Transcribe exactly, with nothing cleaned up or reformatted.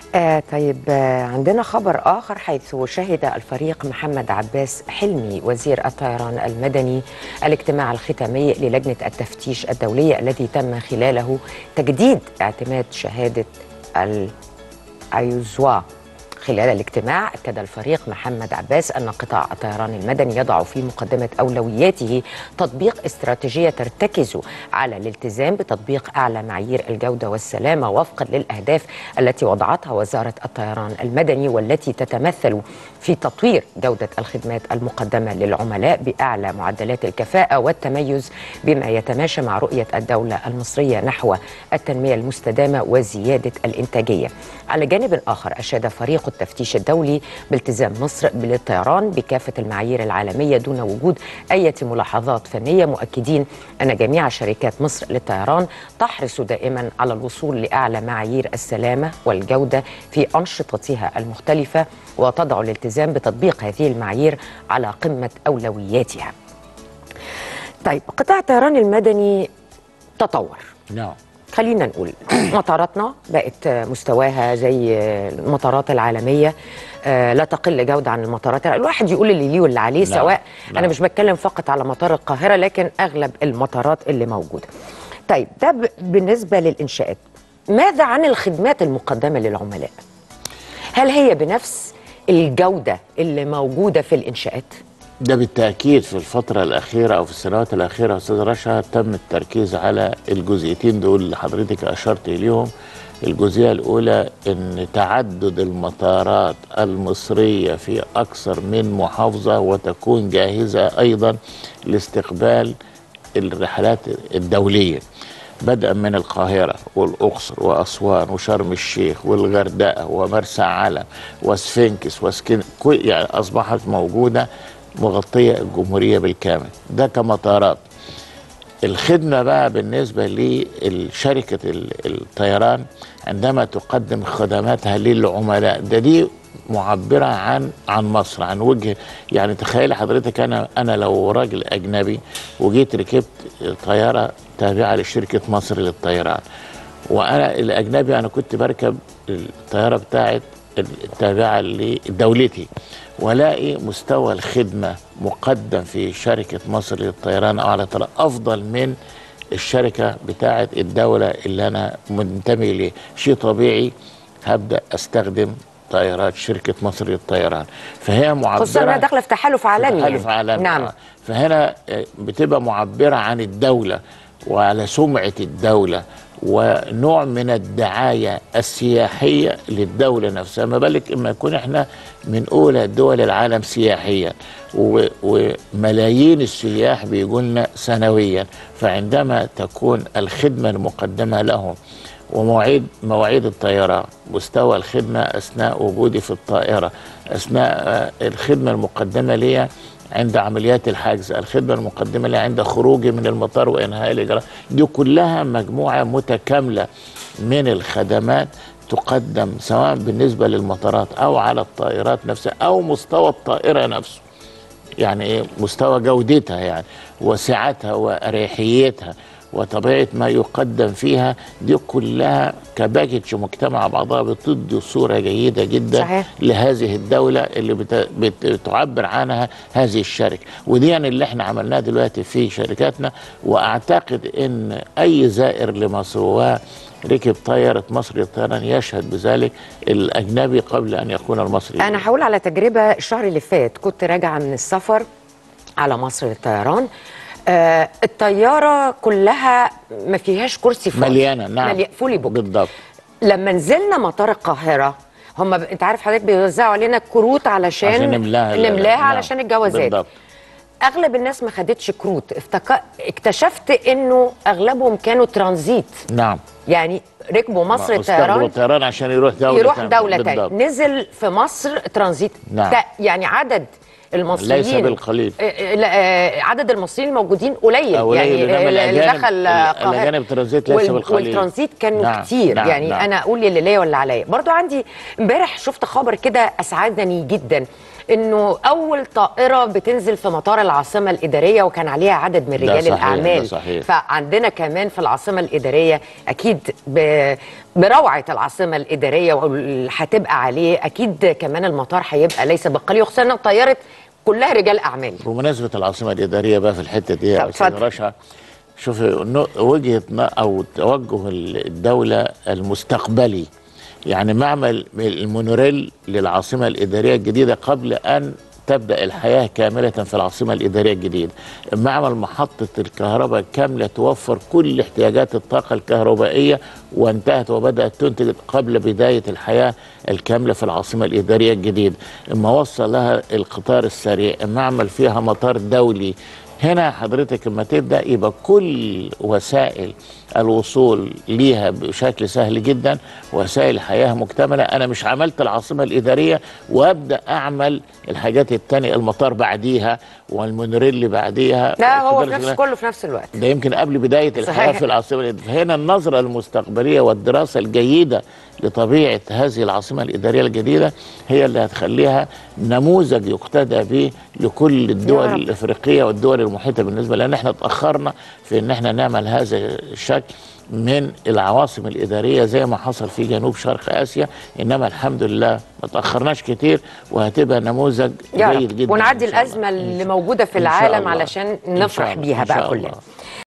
آه طيب آه عندنا خبر آخر، حيث شهد الفريق محمد عباس حلمي وزير الطيران المدني الاجتماع الختامي للجنة التفتيش الدولية الذي تم خلاله تجديد اعتماد شهادة الأيزوا. خلال الاجتماع أكد الفريق محمد عباس أن قطاع الطيران المدني يضع في مقدمة أولوياته تطبيق استراتيجية ترتكز على الالتزام بتطبيق أعلى معايير الجودة والسلامة وفقا للأهداف التي وضعتها وزارة الطيران المدني، والتي تتمثل في تطوير جودة الخدمات المقدمة للعملاء بأعلى معدلات الكفاءة والتميز بما يتماشى مع رؤية الدولة المصرية نحو التنمية المستدامة وزيادة الإنتاجية. على جانب آخر أشاد فريق التفتيش الدولي بالتزام مصر بالطيران بكافة المعايير العالمية دون وجود أي ملاحظات فنية، مؤكدين أن جميع شركات مصر للطيران تحرص دائما على الوصول لأعلى معايير السلامة والجودة في أنشطتها المختلفة، وتضع الالتزام بتطبيق هذه المعايير على قمة أولوياتها. طيب، قطاع الطيران المدني تطور. نعم. خلينا نقول مطاراتنا بقت مستواها زي المطارات العالمية، لا تقل جودة عن المطارات. الواحد يقول اللي ليه واللي عليه. نعم. سواء نعم. أنا مش بتكلم فقط على مطار القاهرة، لكن أغلب المطارات اللي موجودة. طيب، ده بالنسبة للإنشاءات. ماذا عن الخدمات المقدمة للعملاء؟ هل هي بنفس الجودة اللي موجودة في الإنشاءات؟ ده بالتأكيد في الفترة الأخيرة أو في السنوات الأخيرة أستاذ رشا تم التركيز على الجزئيتين دول اللي حضرتك أشرت إليهم. الجزئية الأولى إن تعدد المطارات المصرية في أكثر من محافظة، وتكون جاهزة أيضا لاستقبال الرحلات الدولية، بدءا من القاهرة والأقصر وأسوان وشرم الشيخ والغردقة ومرسى علم وسفنكس وسكن، يعني أصبحت موجودة مغطية الجمهورية بالكامل. ده كمطارات. الخدمة بقى بالنسبة لشركة الطيران عندما تقدم خدماتها للعملاء، ده دي معبرة عن عن مصر، عن وجه. يعني تخيل حضرتك أنا أنا لو راجل أجنبي وجيت ركبت طيارة تابعة لشركة مصر للطيران، وأنا الأجنبي أنا كنت بركب الطيارة بتاعت التابعة لدولتي، ولاقي مستوى الخدمة مقدم في شركة مصر للطيران أو على طريق أفضل من الشركة بتاعة الدولة اللي أنا منتمي ليه، شيء طبيعي هبدأ أستخدم طائرات شركة مصر للطيران. فهي معبرة، خصوصا انها داخله في تحالف عالمي. تحالف عالمي. نعم. فهنا بتبقى معبرة عن الدولة وعلى سمعة الدولة ونوع من الدعاية السياحية للدولة نفسها. ما بالك إما يكون إحنا من أولى دول العالم سياحيا، وملايين السياح بيجولنا سنويا. فعندما تكون الخدمة المقدمة لهم ومواعيد مواعيد الطيران، مستوى الخدمة أثناء وجودي في الطائرة، أثناء الخدمة المقدمة لي عند عمليات الحجز، الخدمة المقدمة لي عند خروجي من المطار وإنهاء الإجراء، دي كلها مجموعة متكاملة من الخدمات تقدم سواء بالنسبة للمطارات أو على الطائرات نفسها أو مستوى الطائرة نفسه. يعني إيه مستوى جودتها يعني وسعتها وأريحيتها وطبيعة ما يقدم فيها، دي كلها كباكج مجتمع بعضها بتدي صورة جيدة جدا. صحيح. لهذه الدولة اللي بت... بتعبر عنها هذه الشركة. ودي يعني اللي احنا عملناه دلوقتي في شركاتنا. وأعتقد إن أي زائر لمصر وركب طائرة مصر للطيران يشهد بذلك، الأجنبي قبل أن يكون المصري. أنا هقول على تجربة الشهر اللي فات، كنت راجعة من السفر على مصر للطيران. آه الطيارة كلها ما فيهاش كرسي فاضي، مليانة. نعم. ملي... فولي بوك. بالضبط. لما نزلنا مطار القاهرة، هم ب... انت عارف حضرتك بيوزعوا علينا كروت علشان عشان نملاها نملاها علشان الجوازات. بالضبط. اغلب الناس ما خدتش كروت. افتك... اكتشفت انه اغلبهم كانوا ترانزيت. نعم. يعني ركبوا مصر الطيران الطيران عشان يروح دولة يروح تانية. دولة تانية، نزل في مصر ترانزيت. نعم. يعني عدد المصريين ليس بالقليل. عدد المصريين الموجودين قليل. قليل. يعني اللي دخل القاهرة الاجانب ترانزيت ليس بالقليل، والترانزيت كانوا نعم. كتير. نعم. يعني نعم. انا اقول اللي ليا واللي عليا. برضو عندي امبارح شفت خبر كده اسعدني جدا. انه اول طائره بتنزل في مطار العاصمه الاداريه وكان عليها عدد من رجال صحيح، الاعمال. ده صحيح. فعندنا كمان في العاصمه الاداريه اكيد ب... بروعه العاصمه الاداريه واللي هتبقى عليه، اكيد كمان المطار هيبقى ليس بالقليل، خصوصا ان الطياره كلها رجال اعمال. بمناسبه العاصمه الاداريه بقى في الحته دي يا طب استاذ اتفضل. رشا، شوفي نو- وجهه ن- او توجه الدوله المستقبلي، يعني معمل المونوريل للعاصمه الاداريه الجديده قبل ان تبدا الحياه كامله في العاصمه الاداريه الجديده. معمل محطه الكهرباء كامله توفر كل احتياجات الطاقه الكهربائيه وانتهت وبدات تنتج قبل بدايه الحياه الكامله في العاصمه الاداريه الجديده. اما وصل لها القطار السريع، معمل فيها مطار دولي. هنا حضرتك لما تبدا يبقى كل وسائل الوصول ليها بشكل سهل جدا، وسائل حياه مكتمله. انا مش عملت العاصمه الاداريه وابدا اعمل الحاجات التانية، المطار بعديها والمونوريل بعديها. لا هو في نفس كله في نفس الوقت، ده يمكن قبل بدايه الحياه صحيح. في العاصمه الاداريه. فهنا النظره المستقبليه والدراسه الجيده لطبيعه هذه العاصمه الاداريه الجديده هي اللي هتخليها نموذج يقتدى به لكل الدول الافريقيه والدول المحيطه بالنسبه، لان احنا اتاخرنا في ان احنا نعمل هذا الشكل من العواصم الاداريه زي ما حصل في جنوب شرق اسيا، انما الحمد لله ما تاخرناش كتير وهتبقى نموذج جيد جدا، ونعدي الازمه اللي موجوده في العالم علشان نفرح بيها بقى كلنا.